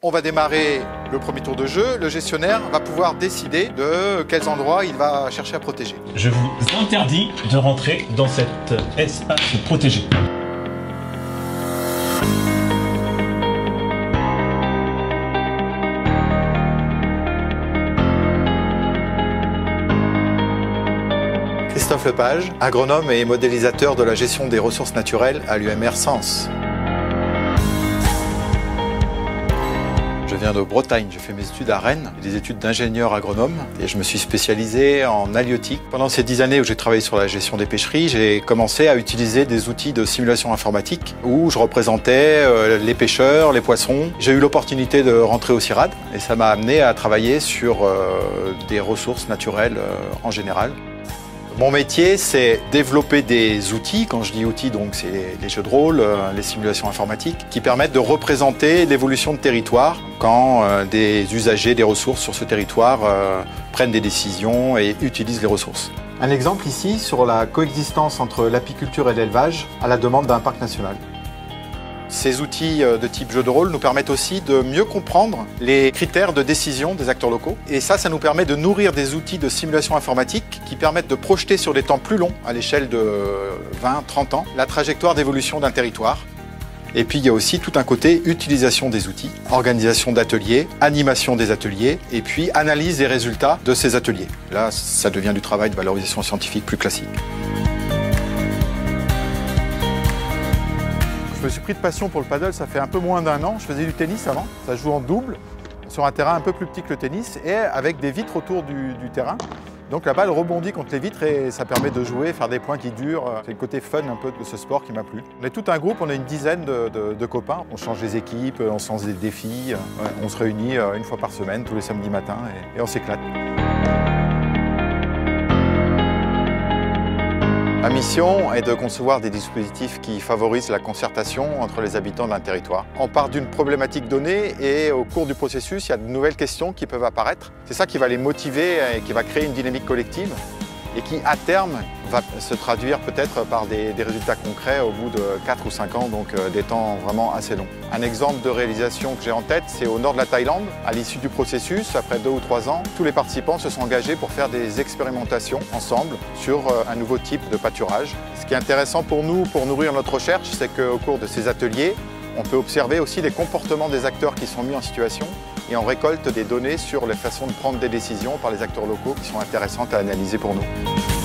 On va démarrer le premier tour de jeu. Le gestionnaire va pouvoir décider de quels endroits il va chercher à protéger. Je vous interdis de rentrer dans cet espace protégé. Christophe Lepage, agronome et modélisateur de la gestion des ressources naturelles à l'UMR Sens. Je viens de Bretagne, j'ai fait mes études à Rennes, des études d'ingénieur agronome et je me suis spécialisé en halieutique. Pendant ces 10 années où j'ai travaillé sur la gestion des pêcheries, j'ai commencé à utiliser des outils de simulation informatique où je représentais les pêcheurs, les poissons. J'ai eu l'opportunité de rentrer au CIRAD et ça m'a amené à travailler sur des ressources naturelles en général. Mon métier, c'est développer des outils. Quand je dis outils, donc c'est les jeux de rôle, les simulations informatiques, qui permettent de représenter l'évolution de territoire quand des usagers des ressources sur ce territoire prennent des décisions et utilisent les ressources. Un exemple ici sur la coexistence entre l'apiculture et l'élevage à la demande d'un parc national. Ces outils de type jeu de rôle nous permettent aussi de mieux comprendre les critères de décision des acteurs locaux. Et ça nous permet de nourrir des outils de simulation informatique qui permettent de projeter sur des temps plus longs, à l'échelle de 20-30 ans, la trajectoire d'évolution d'un territoire. Et puis il y a aussi tout un côté utilisation des outils, organisation d'ateliers, animation des ateliers, et puis analyse des résultats de ces ateliers. Là, ça devient du travail de valorisation scientifique plus classique. Je me suis pris de passion pour le paddle, ça fait un peu moins d'1 an. Je faisais du tennis avant, ça joue en double, sur un terrain un peu plus petit que le tennis et avec des vitres autour du terrain. Donc la balle rebondit contre les vitres et ça permet de jouer, faire des points qui durent. C'est le côté fun un peu de ce sport qui m'a plu. On est tout un groupe, on a une dizaine de copains. On change les équipes, on se lance des défis. On se réunit une fois par semaine, tous les samedis matins et on s'éclate. Ma mission est de concevoir des dispositifs qui favorisent la concertation entre les habitants d'un territoire. On part d'une problématique donnée et au cours du processus, il y a de nouvelles questions qui peuvent apparaître. C'est ça qui va les motiver et qui va créer une dynamique collective et qui, à terme, va se traduire peut-être par des résultats concrets au bout de 4 ou 5 ans, donc des temps vraiment assez longs. Un exemple de réalisation que j'ai en tête, c'est au nord de la Thaïlande. À l'issue du processus, après 2 ou 3 ans, tous les participants se sont engagés pour faire des expérimentations ensemble sur un nouveau type de pâturage. Ce qui est intéressant pour nous, pour nourrir notre recherche, c'est qu'au cours de ces ateliers, on peut observer aussi les comportements des acteurs qui sont mis en situation et on récolte des données sur les façons de prendre des décisions par les acteurs locaux qui sont intéressantes à analyser pour nous.